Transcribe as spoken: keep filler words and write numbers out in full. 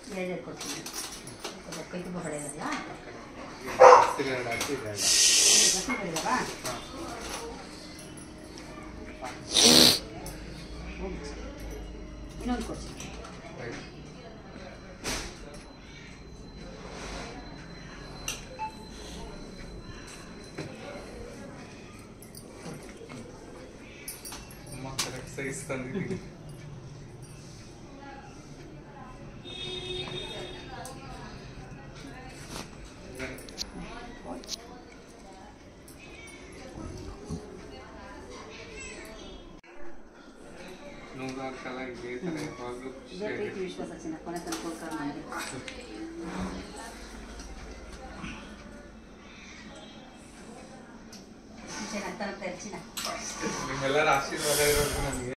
ಎರಡು ಕೊಡ್ತೀನಿ ಕೈ ತುಂಬ ಹೊಡೆಯೋದಲ್ಲ ಇನ್ನೊಂದು ಕೊಡ್ತೀನಿ ಸೈಜ್ ತಂದಿದ್ದೀನಿ ಪ್ರೀತಿ ವಿಶ್ವಾಸ ಚಿನ್ನ ಕೊನೆ ತನಕ ಚೆನ್ನಾಗಿ ತರ್ತಾರೆ ಚಿನ್ನ ನಿಮ್ಮೆಲ್ಲರ ಆಶೀರ್ವಾದ ಇರೋದು ನನಗೆ